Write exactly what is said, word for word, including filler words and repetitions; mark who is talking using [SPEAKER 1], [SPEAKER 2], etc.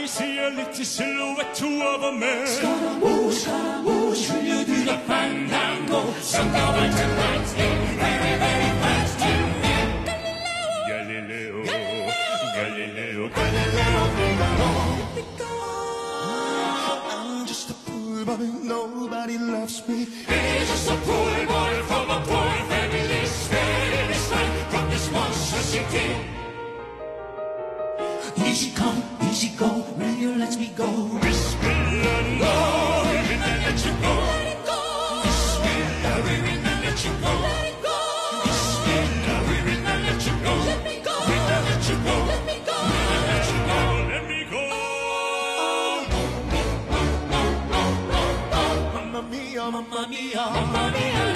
[SPEAKER 1] I see a little silhouette of a man.
[SPEAKER 2] Scaramouche, Scaramouche, will you do the fandango? Somehow I turn right in very, very fast.
[SPEAKER 1] Galileo, Galileo, Galileo,
[SPEAKER 2] Galileo, I'm just a poor boy, nobody loves me.
[SPEAKER 1] He's just a poor boy from a poor family, spared his life from this monstrous city.
[SPEAKER 2] Easy come, easy go, will you let me go?
[SPEAKER 1] Bismillah, no, we will not let you go.
[SPEAKER 2] Let it go.
[SPEAKER 1] Bismillah, we will not let you go.
[SPEAKER 2] Let it go.
[SPEAKER 1] Bismillah, we will not let you go.
[SPEAKER 2] Let me go.
[SPEAKER 1] We will not let you go.
[SPEAKER 2] Let me go.
[SPEAKER 1] We will not let you go. Let me go.
[SPEAKER 2] Mamma mia, mamma mia, mamma mia.